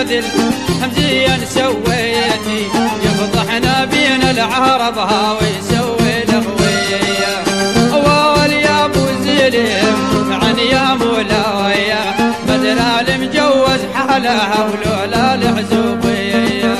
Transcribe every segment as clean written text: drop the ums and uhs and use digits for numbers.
ذل همزيا سويتي يفضحنا بين العرب هاوي يسوي لغوية أول يا أبو زليم عني يا مولاي بدر المجوز حالها ولولا العزوبية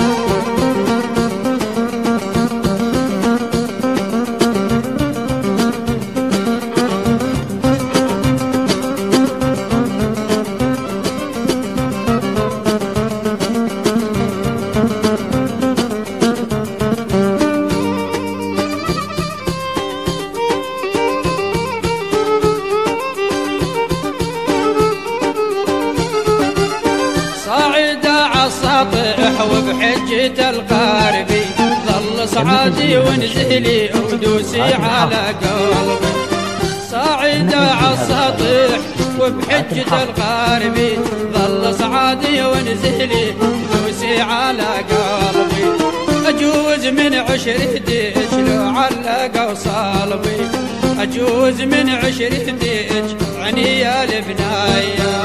السطح وبحجة القاربي ظل صعادي ونزلي ودوسي على قلبي صاعد على السطح وبحجة القاربي ظل صعادي ونزلي ودوسي على قلبي أجوز من 10 ديش لو علق وصلبي أجوز من 10 ديش عني يا البناية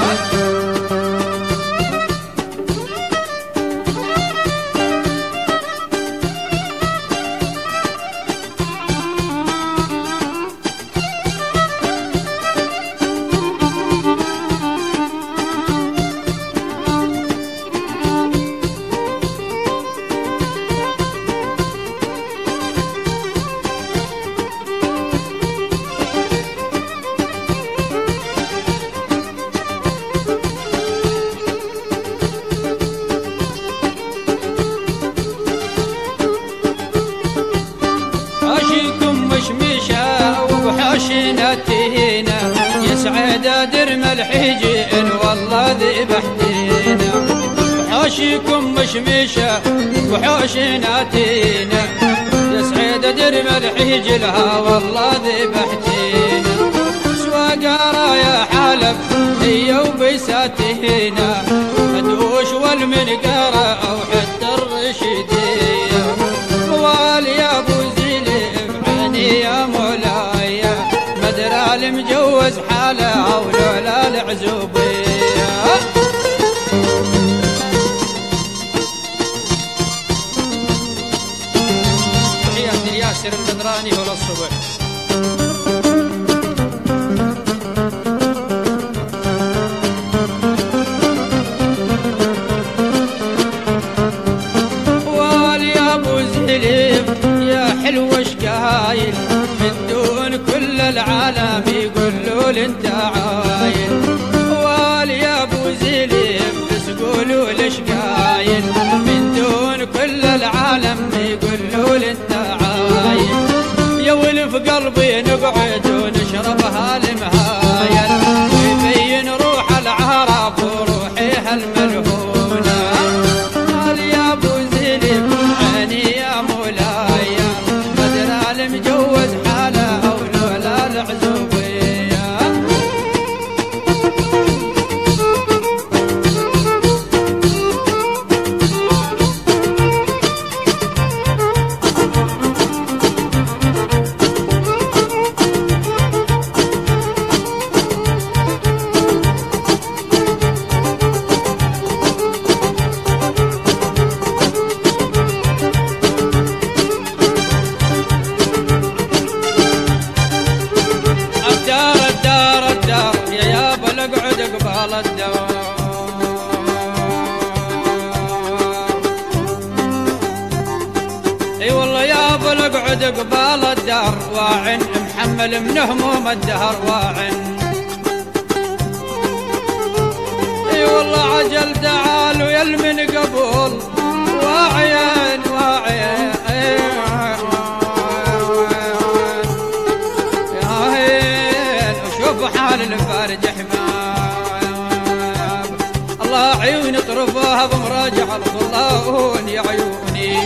وحشنتينا يسعد درم الحجين والله ذبحتينا وحاشيكم مشمشة وحشنتينا يسعد درم الحجين والله ذبحتينا سواقارا يا حلب هي وبيساتينا مدوش والمنقارة أو حتى الرشدية موال يا أبو زليم عني يا مولاي المجوز حاله ولولا العزوبية تحياتي لياسر البدراني وللصبح والي ابو زليم يا حلو شقايل من دون كل العالم يقولوا انت عايل والي يا ابو زليم بس قولوا ليش قايل من دون كل العالم يقولوا انت عايل يا ولف قلبي نقعد ونشربها المهايل ويبين روح العرب وروحها الملهونه والي يا ابو زليم عيني يا مولاي بدر المجوز حاله ولولا العزوبية قبال الدوام اي والله يا ابو اقعد قبال الدار واعن محمل من هموم الدهر واعن اي والله عجل تعال ويا من قبول واعين واعين وشوف حال الفارج الله عيوني طرفها بمراجع الظلون يا عيوني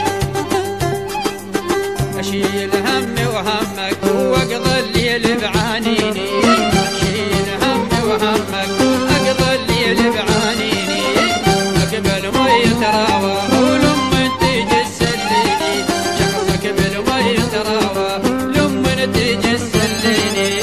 اشيل همي وهمك واقضي الليل بعانيني اشيل همي وهمك اقضي الليل بعانيني اقبل ما يتراوى ولما تيجي تسليني شخصك بالما يتراوى لما تيجي تسليني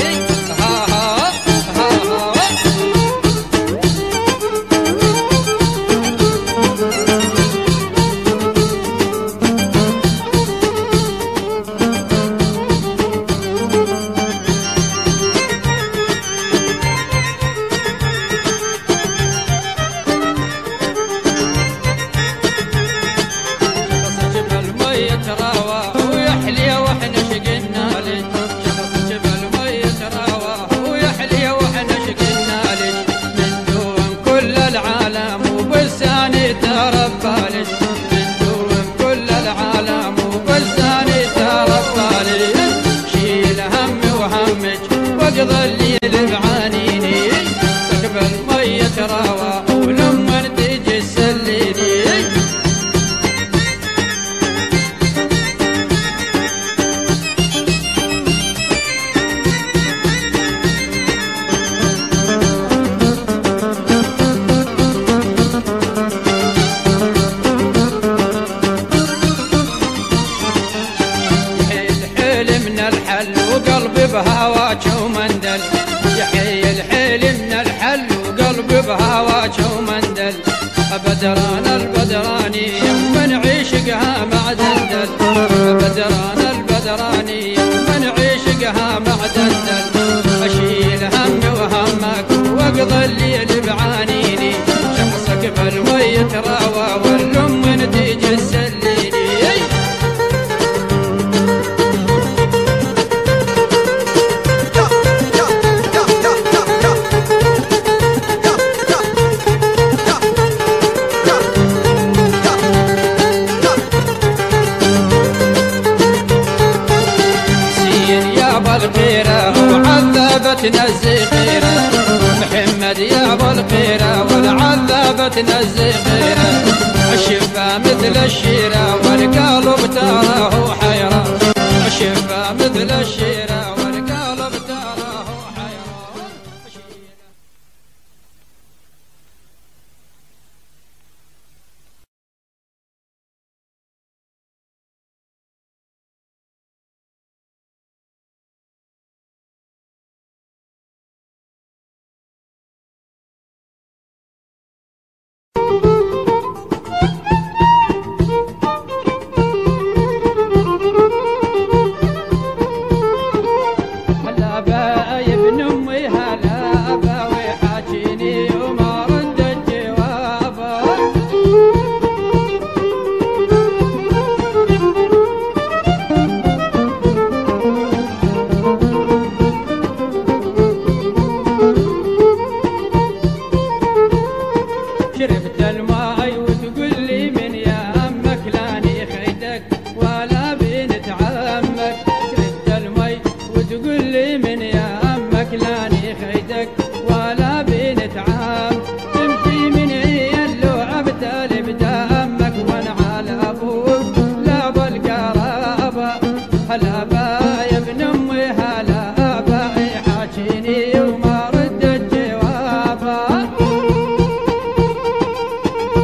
تنزي خيره، محمد يا ابو الخيره والعذابه تنزي خيره، الشفا مثل الشيره والقلب تراه حيره، الشفا مثل الشيره والقلب تراه حيره. شربت الماي وتقول لي من يمك لاني خيدك ولا بنت عمك، شربت الماي وتقول لي من يمك لاني خيدك ولا بنت عم، تمشي من عيال لو ابتل بدمك وانا على ابوك لا بالقرابه، هلا با يا ابن امي هلا با يحاكيني وما ردت جوابه.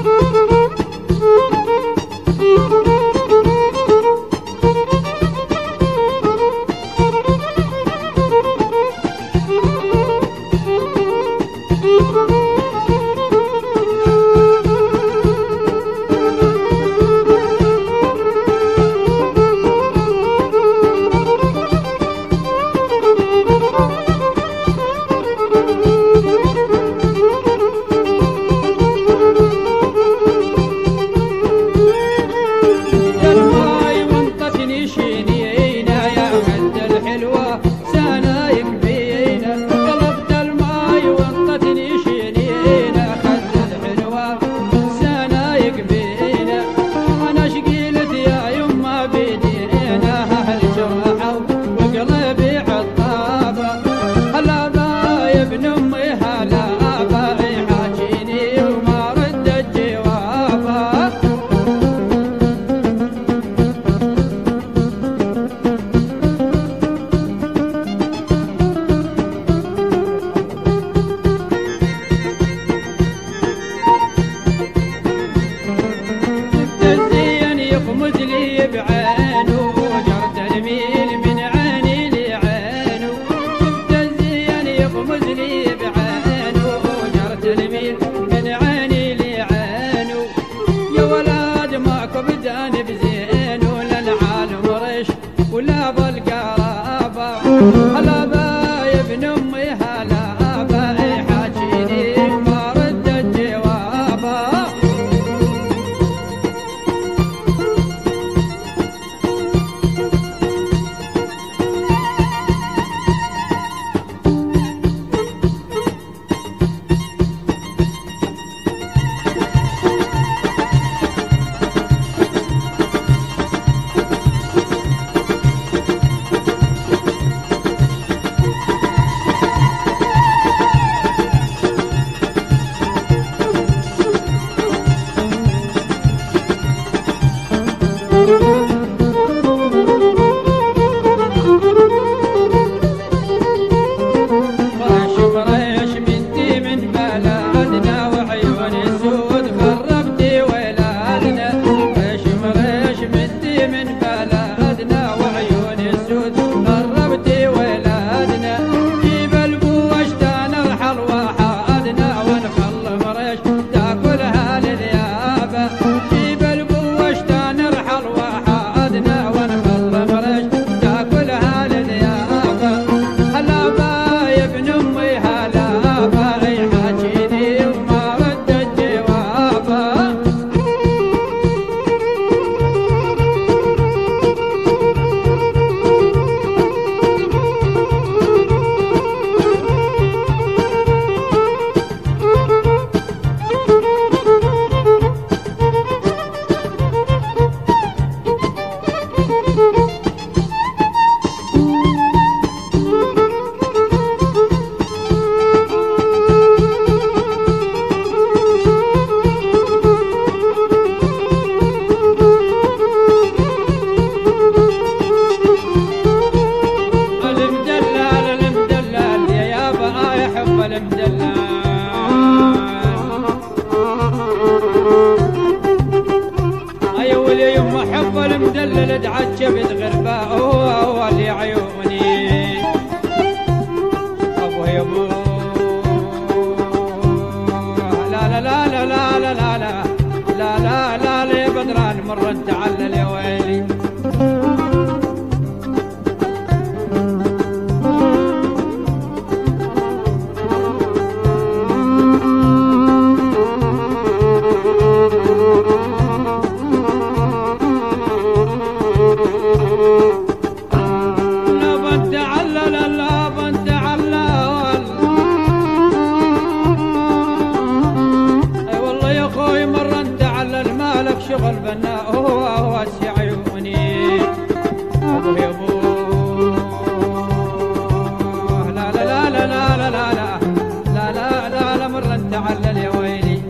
مدلل اتعجبت غرباء هو اللي عيوني ابو يبو لا لا لا لا لا لا لا لا لا لا لا لا بدران مرة تعلل يا ويلي شغل بناء هو عيوني ابو يبو لا لا لا لا لا لا لا لا لا لا لا مرة تعلل يا ويلي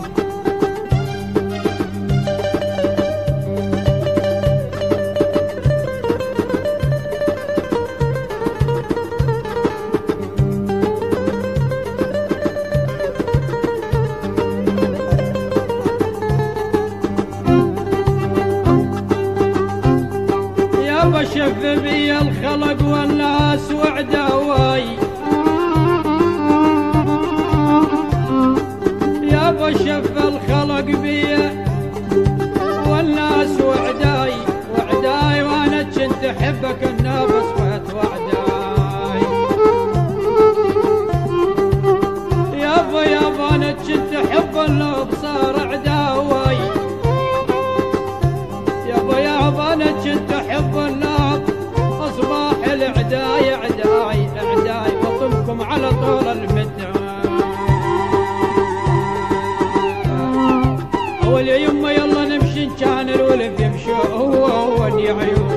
شف بي الخلق والناس وعداوي يابا شف الخلق بي والناس وعداي وانا كنت احبك النفس فات وعداي يابا انا كنت احب الابصار عداوي يابا انا كنت احب اصباح العداي عداي بطمكم على طول المدة اول يما يلا نمشي كان الولف يمشي هو عيون